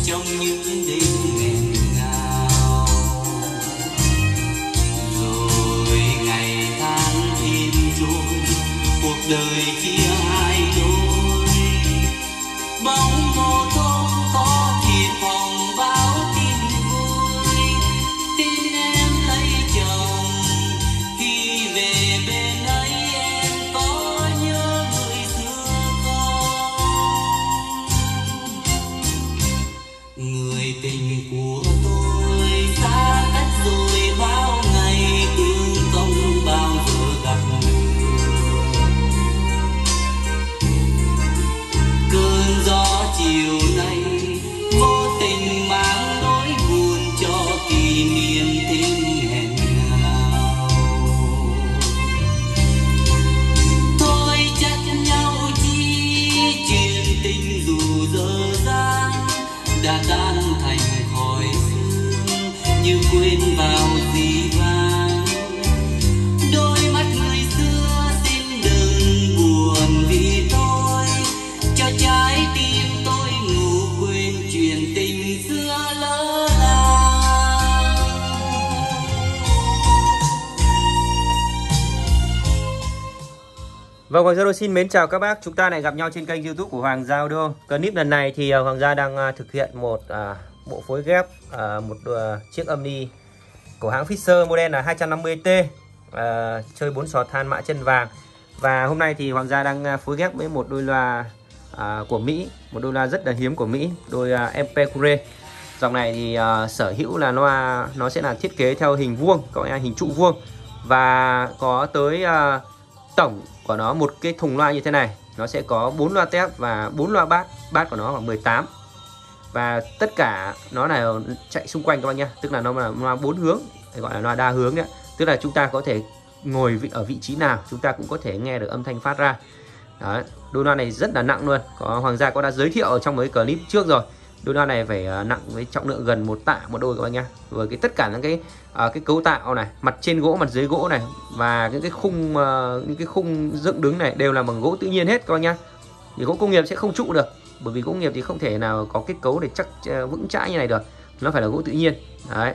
trong những đêm nghẹn ngào. Rồi ngày tháng im trôi, cuộc đời chia hai đôi. Bóng mô tô có thiệp phòng báo tin vui, tin em lấy chồng. Khi về bên ấy em có nhớ người xưa không? Người tình của tôi xa cách rồi bao ngày, thương không bao giờ gặp được. Cơn gió chiều nay vô tình mang nỗi buồn cho kỷ niệm thêm nghẹn ngào. Thôi trách nhau chi, chuyện tình dù dở dang đã tan thành khói sương như quên vào dĩ vãng. Đôi mắt người xưa xin đừng buồn vì tôi, cho trái tim tôi ngủ quên chuyện tình xưa lỡ làng. Vâng, Hoàng Gia Đô xin mến chào các bác. Chúng ta lại gặp nhau trên kênh YouTube của Hoàng Gia Đô. Clip lần này thì Hoàng Gia đang thực hiện một bộ phối ghép một chiếc âm ni của hãng Fisher, model là 250T, chơi 4 sò than mã chân vàng. Và hôm nay thì Hoàng Gia đang phối ghép với một đôi loa của Mỹ, một đôi loa rất là hiếm của Mỹ, đôi Empecure. Dòng này thì sở hữu là loa nó sẽ là thiết kế theo hình vuông, có hình trụ vuông, và có tới tổng của nó một cái thùng loa như thế này. Nó sẽ có 4 loa tép và 4 loa bass, bass của nó khoảng 18. Và tất cả nó là chạy xung quanh các bạn nhé, tức là nó là loa 4 hướng, gọi là loa đa hướng đấy. Tức là chúng ta có thể ngồi ở vị trí nào chúng ta cũng có thể nghe được âm thanh phát ra. Đấy, đôi loa này rất là nặng luôn. Hoàng Gia đã giới thiệu ở trong mấy clip trước rồi. Đôi loa này phải nặng với trọng lượng gần 1 tạ một đôi các bạn nhé. Với tất cả những cái cấu tạo này, mặt trên gỗ, mặt dưới gỗ này, và những cái khung dựng đứng này đều là bằng gỗ tự nhiên hết các bạn nhé. Thì gỗ công nghiệp sẽ không trụ được, bởi vì gỗ công nghiệp thì không thể nào có kết cấu để chắc vững chãi như này được, nó phải là gỗ tự nhiên. Đấy.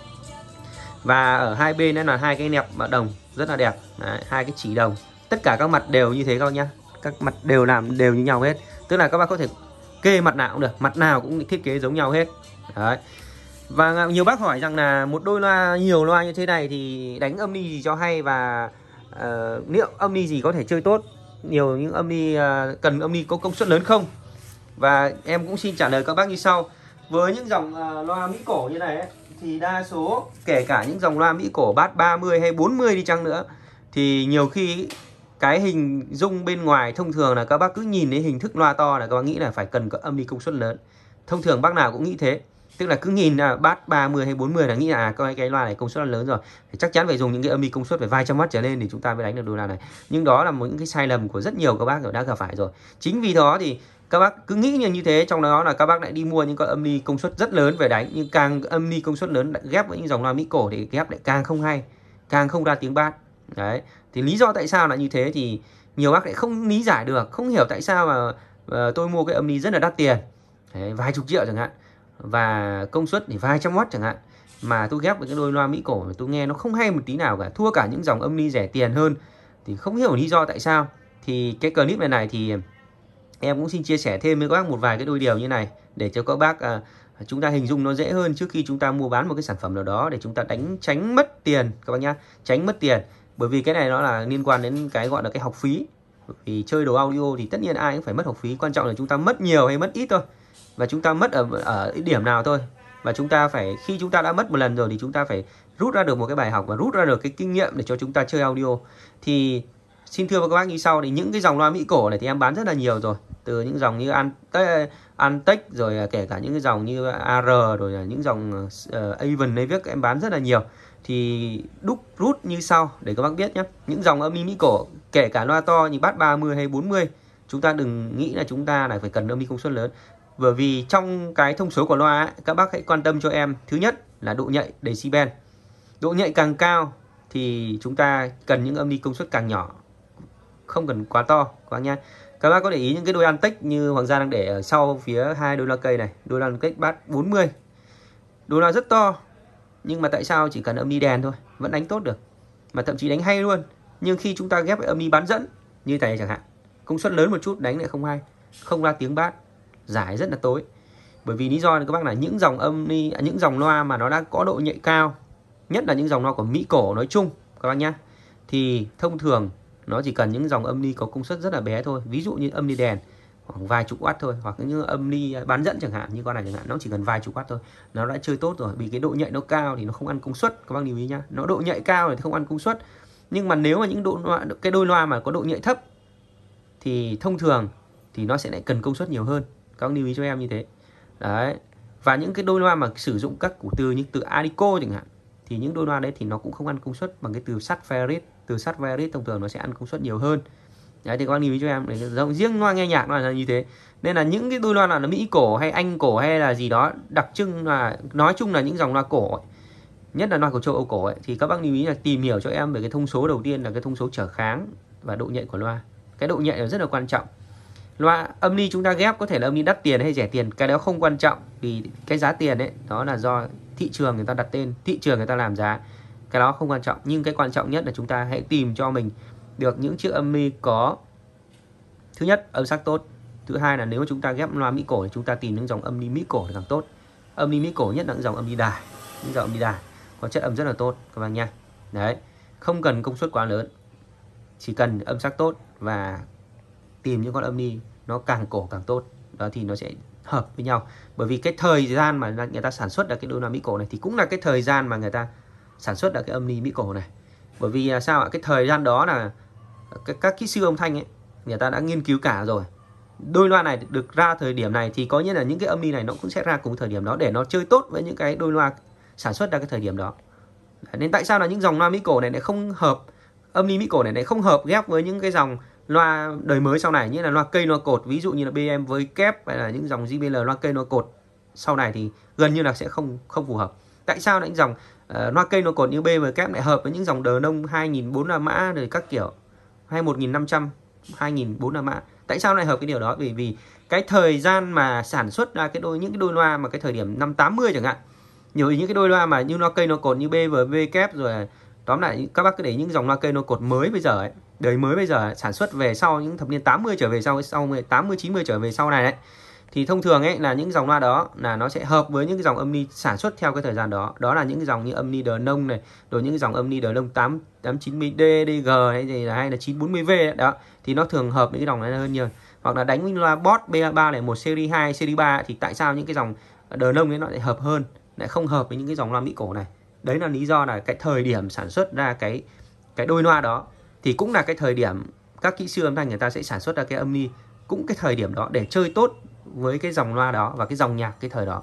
Và ở hai bên là hai cái nẹp đồng rất là đẹp. Đấy, hai cái chỉ đồng, tất cả các mặt đều như thế các bạn nhé. Các mặt đều làm đều như nhau hết, tức là các bác có thể kê mặt nào cũng được, mặt nào cũng thiết kế giống nhau hết. Đấy. Và nhiều bác hỏi rằng là một đôi loa, nhiều loa như thế này thì đánh âm ni gì cho hay, và liệu âm ni gì có thể chơi tốt, nhiều những âm ni cần âm ni có công suất lớn không. Và em cũng xin trả lời các bác như sau. Với những dòng loa Mỹ cổ như này ấy, thì đa số kể cả những dòng loa Mỹ cổ bass 30 hay 40 đi chăng nữa, thì nhiều khi cái hình dung bên ngoài thông thường là các bác cứ nhìn thấy hình thức loa to là các bác nghĩ là phải cần có âm ni công suất lớn. Thông thường bác nào cũng nghĩ thế, tức là cứ nhìn là bass 30 hay 40 là nghĩ là cái loa này công suất lớn rồi, thì chắc chắn phải dùng những cái âm ni công suất phải vài trăm watt trở lên thì chúng ta mới đánh được đôi loa này. Nhưng đó là một những cái sai lầm của rất nhiều các bác đã gặp phải rồi. Chính vì đó thì các bác cứ nghĩ như thế, trong đó là các bác lại đi mua những con âm ni công suất rất lớn về đánh, nhưng càng âm ni công suất lớn ghép với những dòng loa Mỹ cổ thì ghép lại càng không hay, càng không ra tiếng bass. Đấy, thì lý do tại sao là như thế thì nhiều bác lại không lý giải được, không hiểu tại sao mà tôi mua cái âm ni rất là đắt tiền. Đấy, vài chục triệu chẳng hạn, và công suất thì vài trăm watt chẳng hạn, mà tôi ghép với cái đôi loa Mỹ cổ tôi nghe nó không hay một tí nào cả, thua cả những dòng âm ni rẻ tiền hơn, thì không hiểu lý do tại sao. Thì cái clip này thì em cũng xin chia sẻ thêm với các bác một vài cái đôi điều như này để cho các bác chúng ta hình dung nó dễ hơn trước khi chúng ta mua bán một cái sản phẩm nào đó, để chúng ta tránh mất tiền các bác nhá, tránh mất tiền. Bởi vì cái này nó là liên quan đến cái gọi là cái học phí. Vì chơi đồ audio thì tất nhiên ai cũng phải mất học phí, quan trọng là chúng ta mất nhiều hay mất ít thôi, và chúng ta mất ở điểm nào thôi. Và chúng ta phải, khi chúng ta đã mất một lần rồi thì chúng ta phải rút ra được một cái bài học và rút ra được cái kinh nghiệm để cho chúng ta chơi audio. Thì xin thưa với các bác như sau, thì những cái dòng loa Mỹ cổ này thì em bán rất là nhiều rồi, từ những dòng như Antec, rồi kể cả những cái dòng như AR, rồi là những dòng Avon này viết em bán rất là nhiều. Thì đúc rút như sau để các bác biết nhé. Những dòng âm ni Mỹ cổ, kể cả loa to như bass 30 hay 40, chúng ta đừng nghĩ là chúng ta phải cần âm ni công suất lớn. Bởi vì trong cái thông số của loa ấy, các bác hãy quan tâm cho em, thứ nhất là độ nhạy decibel. Độ nhạy càng cao thì chúng ta cần những âm ni công suất càng nhỏ, không cần quá to quá nha. Các bác có để ý những cái đôi Antec như Hoàng Gia đang để ở sau phía hai đôi loa cây này, đôi loa Antec bass 40, đôi loa rất to, nhưng mà tại sao chỉ cần âm ni đèn thôi vẫn đánh tốt được, mà thậm chí đánh hay luôn. Nhưng khi chúng ta ghép với âm ni bán dẫn như thế này chẳng hạn, công suất lớn một chút đánh lại không hay, không ra tiếng bass, giải rất là tối. Bởi vì lý do là các bác là những dòng âm ni, những dòng loa mà nó đã có độ nhạy cao, nhất là những dòng loa của Mỹ cổ nói chung các bác nhá, thì thông thường nó chỉ cần những dòng âm ni có công suất rất là bé thôi. Ví dụ như âm ni đèn khoảng vài chục watt thôi, hoặc những âm ni bán dẫn chẳng hạn, như con này chẳng hạn, nó chỉ cần vài chục watt thôi, nó đã chơi tốt rồi. Vì cái độ nhạy nó cao thì nó không ăn công suất, các bác lưu ý nhá. Nó độ nhạy cao thì không ăn công suất. Nhưng mà nếu mà những cái đôi loa mà có độ nhạy thấp thì thông thường thì nó sẽ lại cần công suất nhiều hơn. Các bác lưu ý cho em như thế. Đấy. Và những cái đôi loa mà sử dụng các củ từ như từ Adico chẳng hạn, thì những đôi loa đấy thì nó cũng không ăn công suất bằng cái từ sắt ferrit. Từ sắt ferrit thông thường nó sẽ ăn công suất nhiều hơn. Đấy thì các bác lưu ý cho em, riêng loa nghe nhạc nó là như thế. Nên là những cái đôi loa nào là Mỹ cổ hay Anh cổ hay là gì đó đặc trưng, là nói chung là những dòng loa cổ ấy, nhất là loa của châu Âu cổ ấy, thì các bác lưu ý là tìm hiểu cho em về cái thông số đầu tiên là cái thông số trở kháng và độ nhạy của loa. Cái độ nhạy là rất là quan trọng. Loa âm ni chúng ta ghép có thể là âm ni đắt tiền hay rẻ tiền, cái đó không quan trọng, vì cái giá tiền ấy đó là do thị trường người ta đặt tên, thị trường người ta làm giá, cái đó không quan trọng. Nhưng cái quan trọng nhất là chúng ta hãy tìm cho mình được những chiếc âm ni có, thứ nhất âm sắc tốt, thứ hai là nếu mà chúng ta ghép loa Mỹ cổ thì chúng ta tìm những dòng âm ni Mỹ cổ thì càng tốt. Âm ni Mỹ cổ nhất là những dòng âm ni đài, những dòng âm ni đài có chất âm rất là tốt các bạn nha. Đấy, không cần công suất quá lớn, chỉ cần âm sắc tốt và tìm những con âm ni nó càng cổ càng tốt, đó thì nó sẽ hợp với nhau. Bởi vì cái thời gian mà người ta sản xuất ra cái đôi loa Mỹ cổ này thì cũng là cái thời gian mà người ta sản xuất ra cái âm ni Mỹ cổ này. Bởi vì sao ạ? Cái thời gian đó là các kỹ sư âm thanh ấy, người ta đã nghiên cứu cả rồi. Đôi loa này được ra thời điểm này thì có nghĩa là những cái âm ni này nó cũng sẽ ra cùng thời điểm đó để nó chơi tốt với những cái đôi loa sản xuất ra cái thời điểm đó. Nên tại sao là những dòng loa Mỹ cổ này lại không hợp, âm ni Mỹ cổ này lại không hợp ghép với những cái dòng loa đời mới sau này, như là loa cây loa cột, ví dụ như là BM với kép hay là những dòng JBL loa cây loa cột sau này thì gần như là sẽ không phù hợp. Tại sao những dòng loa cây loa cột như BM với kép lại hợp với những dòng đờ nông 2004 la mã rồi các kiểu 21500, 2004 la mã? Tại sao lại hợp cái điều đó? Vì cái thời gian mà sản xuất ra những cái đôi loa mà cái thời điểm năm 80 chẳng hạn, nhiều những cái đôi loa mà như loa cây loa cột như BM kép, rồi tóm lại các bác cứ để những dòng loa cây loa cột mới bây giờ ấy, đời mới bây giờ sản xuất về sau những thập niên 80 trở về sau 80 90 trở về sau này đấy, thì thông thường ấy là những dòng loa đó là nó sẽ hợp với những cái dòng âm ni sản xuất theo cái thời gian đó. Đó là những cái dòng như âm ni đờ nông này, rồi những cái dòng âm ni đờ nông 890D, DG hay là 940V đó, thì nó thường hợp với cái dòng này hơn nhiều. Hoặc là đánh với loa Boss BA301 series 2, series 3 thì tại sao những cái dòng đờ nông ấy nó lại hợp hơn, lại không hợp với những cái dòng loa Mỹ cổ này? Đấy là lý do là cái thời điểm sản xuất ra cái đôi loa đó thì cũng là cái thời điểm các kỹ sư âm thanh người ta sẽ sản xuất ra cái âm ni cũng cái thời điểm đó để chơi tốt với cái dòng loa đó và cái dòng nhạc cái thời đó.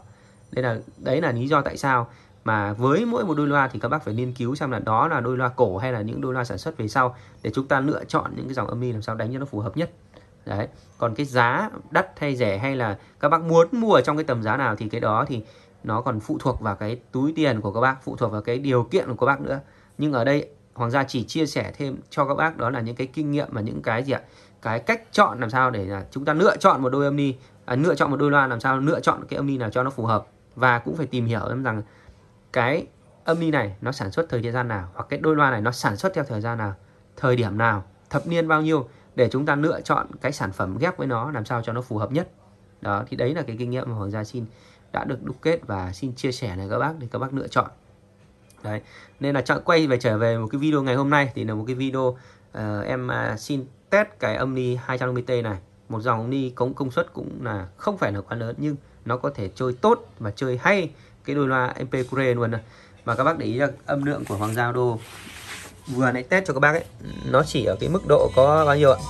Đấy là lý do tại sao mà với mỗi một đôi loa thì các bác phải nghiên cứu xem là đó là đôi loa cổ hay là những đôi loa sản xuất về sau, để chúng ta lựa chọn những cái dòng âm ni làm sao đánh cho nó phù hợp nhất. Đấy, còn cái giá đắt hay rẻ hay là các bác muốn mua ở trong cái tầm giá nào thì cái đó thì nó còn phụ thuộc vào cái túi tiền của các bác, phụ thuộc vào cái điều kiện của các bác nữa. Nhưng ở đây Hoàng Gia chỉ chia sẻ thêm cho các bác đó là những cái kinh nghiệm và những cái gì ạ? Cái cách chọn làm sao để là chúng ta lựa chọn một đôi âm ni, lựa chọn một đôi loa làm sao lựa chọn cái âm ni nào cho nó phù hợp, và cũng phải tìm hiểu rằng cái âm ni này nó sản xuất thời gian nào, hoặc cái đôi loa này nó sản xuất theo thời gian nào, thời điểm nào, thập niên bao nhiêu, để chúng ta lựa chọn cái sản phẩm ghép với nó làm sao cho nó phù hợp nhất. Đó thì đấy là cái kinh nghiệm mà Hoàng Gia đã được đúc kết và xin chia sẻ này các bác để các bác lựa chọn. Đấy, nên là trở về một cái video ngày hôm nay thì là một cái video em xin test cái âm ni 250T này, một dòng âm ni công suất cũng là không phải là quá lớn nhưng nó có thể chơi tốt và chơi hay cái đôi loa MP Cure luôn này. Và các bác để ý là âm lượng của Hoàng Gia Audio vừa nãy test cho các bác ấy, nó chỉ ở cái mức độ có bao nhiêu ạ?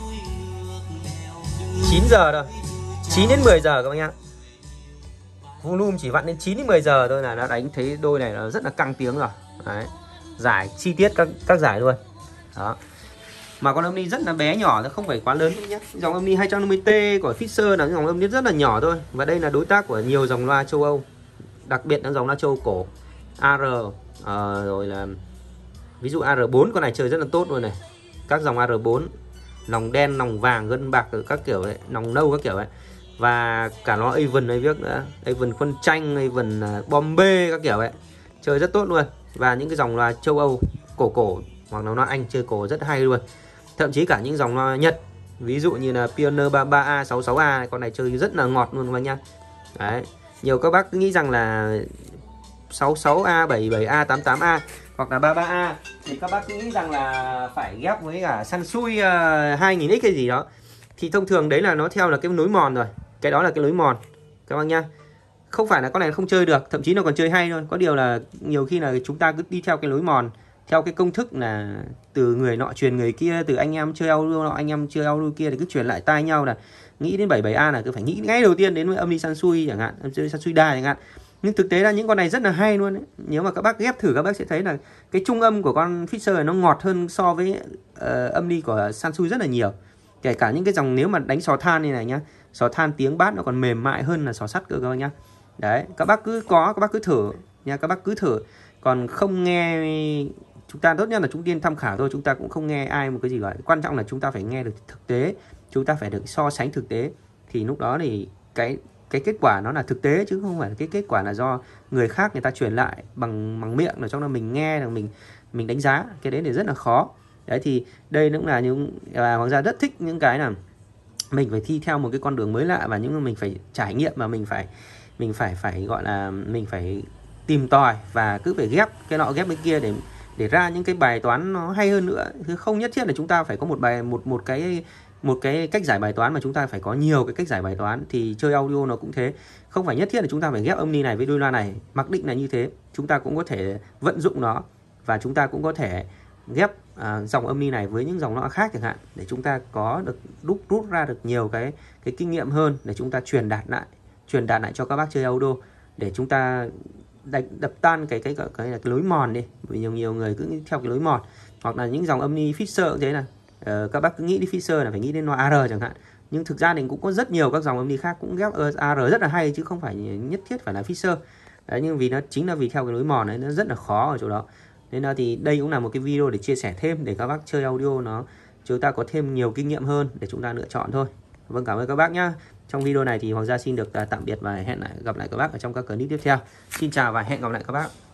9 giờ thôi, 9 đến 10 giờ các bác nhá. Volume chỉ vặn đến 9 đến 10 giờ thôi là đã đánh thấy đôi này nó rất là căng tiếng rồi. Đấy, giải chi tiết các giải luôn. Đó. Mà con âm ni rất là bé nhỏ, nó không phải quá lớn nhé. Dòng âm ni 250T của Fisher là dòng âm ni rất là nhỏ thôi. Và đây là đối tác của nhiều dòng loa châu Âu, đặc biệt là dòng loa châu Âu cổ AR, rồi là ví dụ AR4 con này chơi rất là tốt luôn này. Các dòng AR4 nòng đen, nòng vàng, gân bạc các kiểu ấy, nòng nâu các kiểu ấy. Và cả nó Avon ấy viết nữa, Avon Khuôn Tranh, Avon Bombay các kiểu ấy, chơi rất tốt luôn. Và những cái dòng loa châu Âu cổ hoặc là loa Anh chơi cổ rất hay luôn. Thậm chí cả những dòng loa Nhật, ví dụ như là Pioneer 33A, 66A, con này chơi rất là ngọt luôn các bác nhá. Đấy, nhiều các bác nghĩ rằng là 66A, 77A, 88A hoặc là 33A thì các bác nghĩ rằng là phải ghép với cả Sansui 2000X hay gì đó. Thì thông thường đấy là nó theo là cái nối mòn rồi. Cái đó là cái nối mòn các bác nhá. Không phải là con này không chơi được, thậm chí nó còn chơi hay luôn. Có điều là nhiều khi là chúng ta cứ đi theo cái nối mòn, theo cái công thức là từ người nọ truyền người kia, từ anh em chơi audio nọ, anh em chơi audio kia thì cứ truyền lại tai nhau, là nghĩ đến 77A là cứ phải nghĩ ngay đầu tiên đến với âm ly Sansui chẳng hạn, âm ly Sansui đa chẳng hạn. Nhưng thực tế là những con này rất là hay luôn ấy. Nếu mà các bác ghép thử các bác sẽ thấy là cái trung âm của con Fisher này nó ngọt hơn so với âm ly của Sansui rất là nhiều. Kể cả những cái dòng nếu mà đánh sò than như này nhá, sò than tiếng bass nó còn mềm mại hơn là sò sắt cơ các bác nhá. Đấy, các bác cứ thử nha, các bác cứ thử. Còn không nghe, chúng ta tốt nhất là chúng tiên tham khảo thôi, chúng ta cũng không nghe ai một cái gì cả. Quan trọng là chúng ta phải nghe được thực tế, chúng ta phải được so sánh thực tế, thì lúc đó thì cái kết quả nó là thực tế, chứ không phải cái kết quả là do người khác người ta truyền lại bằng miệng, là trong đó mình nghe là mình đánh giá, cái đấy thì rất là khó. Đấy thì đây cũng là những Hoàng Gia rất thích những cái là mình phải thi theo một cái con đường mới lạ, và những mình phải trải nghiệm, mà mình phải gọi là mình phải tìm tòi và cứ phải ghép cái nọ ghép cái kia để ra những cái bài toán nó hay hơn nữa. Chứ không nhất thiết là chúng ta phải có một cái cách giải bài toán, mà chúng ta phải có nhiều cái cách giải bài toán. Thì chơi audio nó cũng thế, không phải nhất thiết là chúng ta phải ghép âm ly này với đôi loa này, mặc định là như thế. Chúng ta cũng có thể vận dụng nó, và chúng ta cũng có thể ghép dòng âm ly này với những dòng loa khác chẳng hạn, để chúng ta có được rút ra được nhiều cái kinh nghiệm hơn, để chúng ta truyền đạt lại cho các bác chơi audio, để chúng ta đập tan cái lối mòn đi. Vì nhiều người cứ theo cái lối mòn, hoặc là những dòng âm ly Fisher cũng thế này. Các bác cứ nghĩ đến Fisher là phải nghĩ đến loa AR chẳng hạn, nhưng thực ra thì cũng có rất nhiều các dòng âm ly khác cũng ghép AR rất là hay, chứ không phải nhất thiết phải là Fisher. Đấy, nhưng vì nó chính là vì theo cái lối mòn ấy, nó rất là khó ở chỗ đó. Nên là thì đây cũng là một cái video để chia sẻ thêm, để các bác chơi audio chúng ta có thêm nhiều kinh nghiệm hơn để chúng ta lựa chọn thôi. Vâng, cảm ơn các bác nhá. Trong video này thì Hoàng Gia xin được tạm biệt và hẹn gặp lại các bác ở trong các clip tiếp theo. Xin chào và hẹn gặp lại các bác.